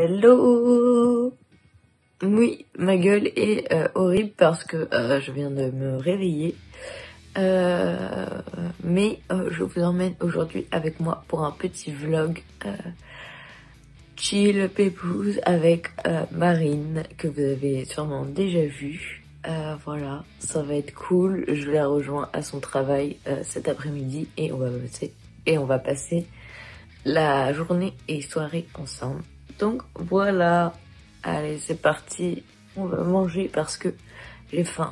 Hello. Oui, ma gueule est horrible parce que je viens de me réveiller. Mais je vous emmène aujourd'hui avec moi pour un petit vlog chill, pépouze avec Marine, que vous avez sûrement déjà vu. Voilà, ça va être cool. Je la rejoins à son travail cet après-midi et on va passer la journée et soirée ensemble. Donc voilà, allez c'est parti, on va manger parce que j'ai faim.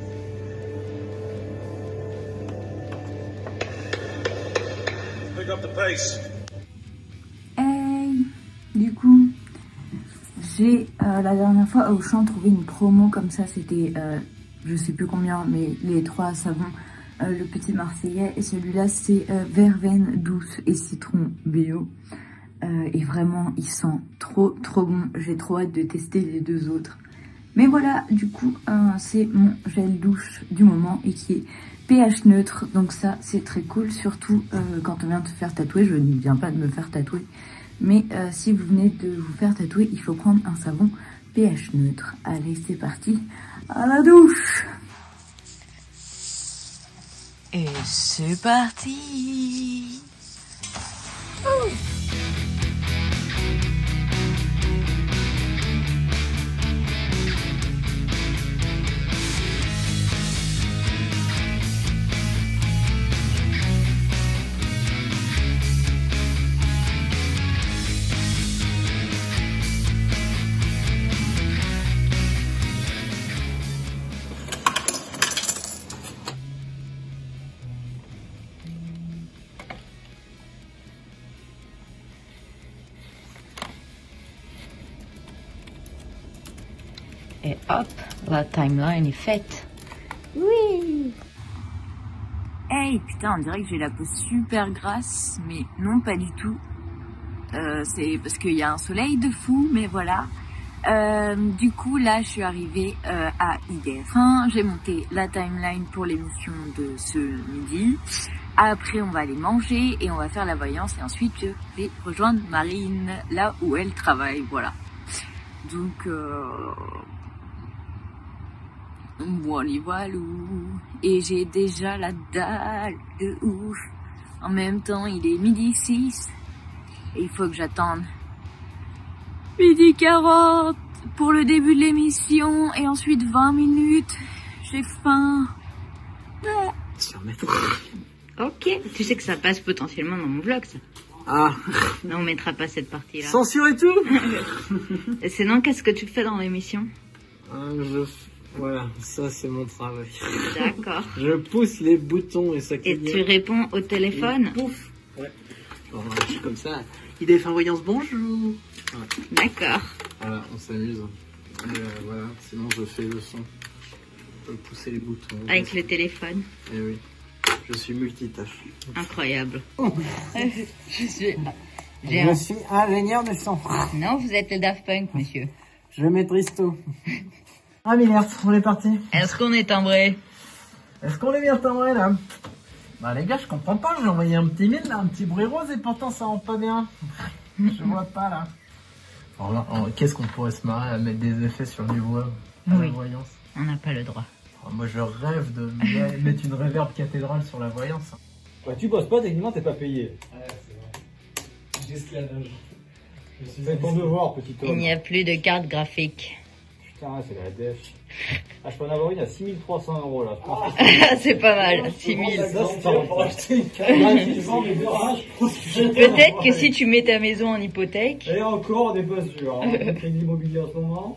Hey, du coup, j'ai la dernière fois à Auchan trouvé une promo comme ça, c'était je sais plus combien, mais les 3 savons, le petit marseillais, et celui-là c'est verveine douce et citron bio. Et vraiment il sent trop bon, j'ai trop hâte de tester les deux autres. Mais voilà, du coup c'est mon gel douche du moment et qui est pH neutre, donc ça c'est très cool, surtout quand on vient de se faire tatouer. Je ne viens pas de me faire tatouer, mais si vous venez de vous faire tatouer, il faut prendre un savon pH neutre. Allez c'est parti, à la douche. Et c'est parti. Oh. Et hop, la timeline est faite. Oui. Hey, putain, on dirait que j'ai la peau super grasse, mais non, pas du tout. C'est parce qu'il y a un soleil de fou, mais voilà. Du coup, là, je suis arrivée à IDF1. J'ai monté la timeline pour l'émission de ce midi. Après, on va aller manger et on va faire la voyance. Et ensuite, je vais rejoindre Marine, là où elle travaille, voilà. Donc, voilà. Et j'ai déjà la dalle de ouf. En même temps, il est 12h06. Et il faut que j'attende 12h40 pour le début de l'émission. Et ensuite 20 minutes. J'ai faim. Ok, tu sais que ça passe potentiellement dans mon vlog, ça. Ah. Non, on mettra pas cette partie-là. Censure et tout. Sinon, qu'est-ce que tu fais dans l'émission? Voilà, ça c'est mon travail. D'accord. Je pousse les boutons et ça clignote. Et tu réponds au téléphone? Pouf. Ouais. Alors, je suis comme ça. IDF1 Voyance, bonjour. Ouais. D'accord. Voilà, on s'amuse. Voilà, sinon je fais le son. Je peux pousser les boutons. Avec le téléphone? Eh oui. Je suis multitâche. Incroyable. Je suis ingénieur de son. Non, vous êtes le Daft Punk, monsieur. Je maîtrise tout. Ah mais merde, on est parti. Est-ce qu'on est timbré? Est-ce qu'on est bien timbré là? Bah les gars, je comprends pas, j'ai envoyé un petit mail là, un petit bruit rose et pourtant ça rend pas bien. Je vois pas là. Alors, qu'est-ce qu'on pourrait se marrer à mettre des effets sur du voix à la voyance? On n'a pas le droit. Alors, moi je rêve de mettre une réverb cathédrale sur la voyance. Bah tu bosses pas, techniquement t'es pas payé. Ouais c'est vrai. J'esclavage. C'est ton devoir, petit homme. Il n'y a plus de carte graphique. Putain, c'est la def. Ah, je peux en avoir une à 6300 € là. C'est pas mal, 6000. Peut-être que si tu mets ta maison en hypothèque. Et encore, on n'est pas sûr. Hein. On fait de l'immobilier en ce moment.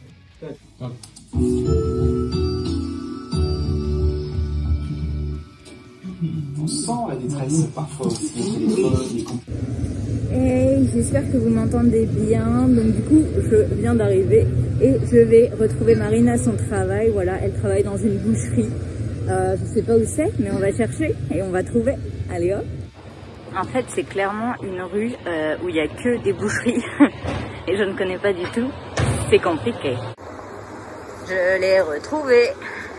On sent la détresse parfois aussi au téléphone. Hey, j'espère que vous m'entendez bien. Donc du coup, je viens d'arriver et je vais retrouver Marine à son travail. Voilà, elle travaille dans une boucherie. Je sais pas où c'est, mais on va chercher et on va trouver. Allez hop. En fait, c'est clairement une rue où il y a que des boucheries et je ne connais pas du tout. C'est compliqué. Je l'ai retrouvée.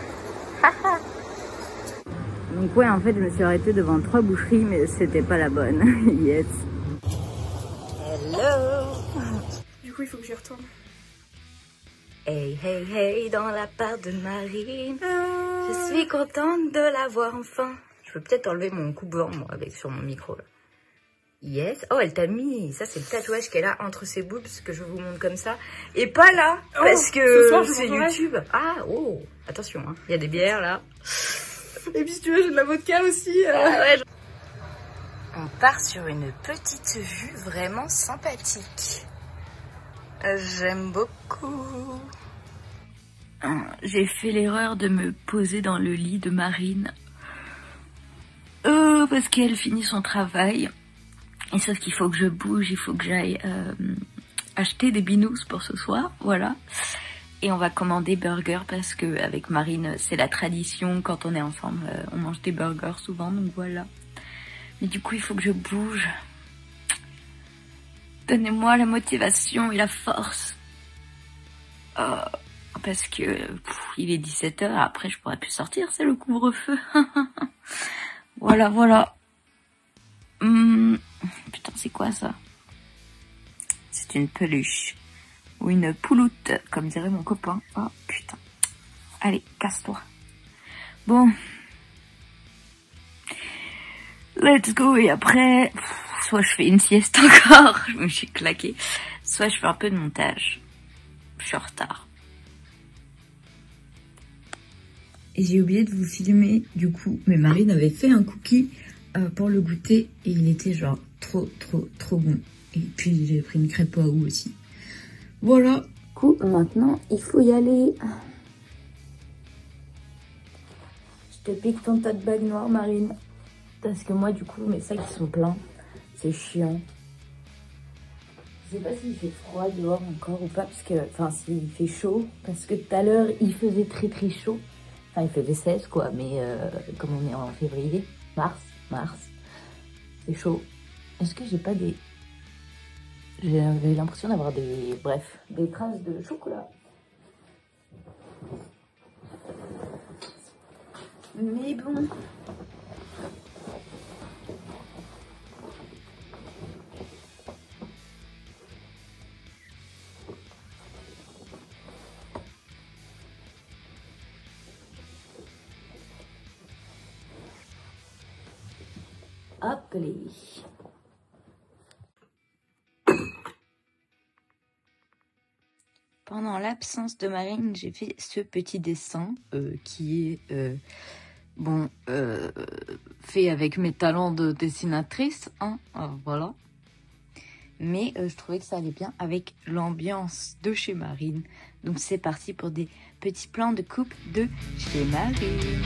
Donc ouais, en fait, je me suis arrêtée devant 3 boucheries, mais c'était pas la bonne. Yes. Hello. Du coup, coup, il faut que j'y retourne. Hey, hey, hey, dans la part de Marine. Je suis contente de la voir enfin. Je peux peut-être enlever mon coupe-vent, moi, avec sur mon micro, là. Yes. Oh, elle t'a mis. Ça, c'est le tatouage qu'elle a entre ses boobs, que je vous montre comme ça. Et pas là, parce que c'est YouTube. Ah, oh. Attention, hein. Il y a des bières, là. Et puis, si tu veux, j'ai de la vodka aussi. Ouais. On part sur une petite vue vraiment sympathique. J'aime beaucoup. J'ai fait l'erreur de me poser dans le lit de Marine. Parce qu'elle finit son travail. Et sauf qu'il faut que je bouge, il faut que j'aille acheter des binous pour ce soir, voilà. Et on va commander burger parce que avec Marine, c'est la tradition, quand on est ensemble, on mange des burgers souvent, donc voilà. Mais du coup, il faut que je bouge. Donnez-moi la motivation et la force. Parce que il est 17 h, après je pourrais plus sortir, c'est le couvre-feu. Voilà, voilà. Putain, c'est quoi ça? C'est une peluche. Ou une pouloute, comme dirait mon copain. Oh putain. Allez, casse-toi. Bon. Let's go. Et après, soit je fais une sieste encore, je me suis claquée, soit je fais un peu de montage. Je suis en retard. Et j'ai oublié de vous filmer du coup, mais Marine avait fait un cookie pour le goûter et il était genre trop bon. Et puis j'ai pris une crêpe à eau aussi. Voilà. Du coup, maintenant il faut y aller. Je te pique ton tote bag noir, Marine. Parce que moi du coup mes sacs ils sont pleins. C'est chiant. Je sais pas s'il fait froid dehors encore ou pas, parce que, enfin s'il fait chaud, parce que tout à l'heure il faisait très chaud. Enfin, il faisait 16 quoi, mais comme on est en février, mars, c'est chaud. Est-ce que j'ai pas des... J'avais l'impression d'avoir des... Bref, des traces de chocolat. Mais bon... Appelé. Pendant l'absence de Marine, j'ai fait ce petit dessin qui est fait avec mes talents de dessinatrice, hein, voilà. Mais je trouvais que ça allait bien avec l'ambiance de chez Marine. Donc c'est parti pour des petits plans de coupe de chez Marine.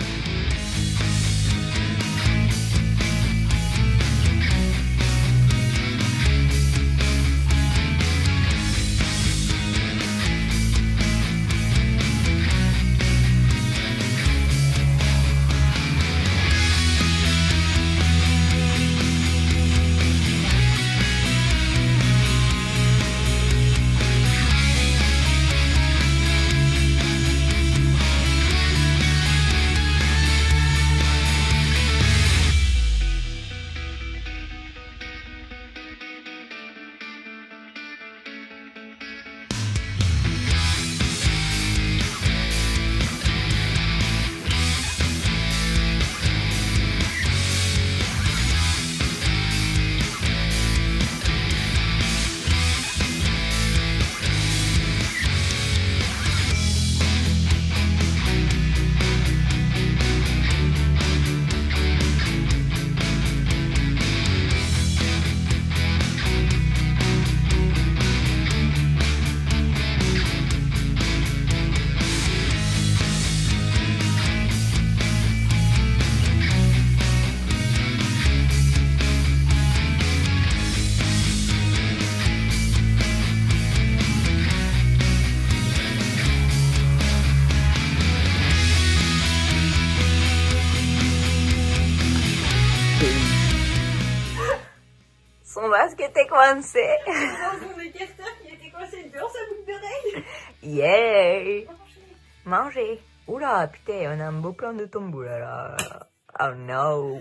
Son masque était coincé. Dans son écarteur qui était coincé dans sa boucle d'oreille. Yeah. Manger. Oula, putain, on a un beau plan de tombeau là. Oh no.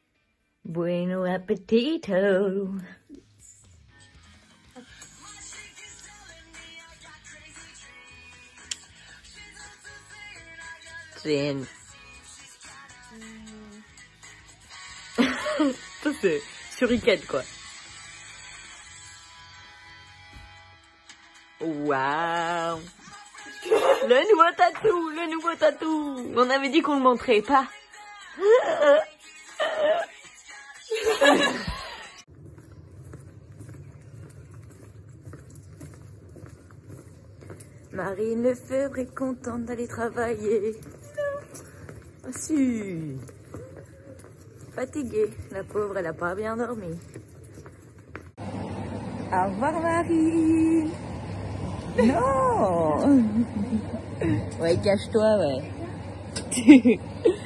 Bueno appetito. Jane. Ça c'est shuriken quoi. Waouh. Le nouveau tatou. On avait dit qu'on le montrait pas. Marine Lefebvre est contente d'aller travailler. Ah si. Fatiguée, la pauvre, elle a pas bien dormi. Au revoir Marine. Non. Ouais, cache-toi, ouais.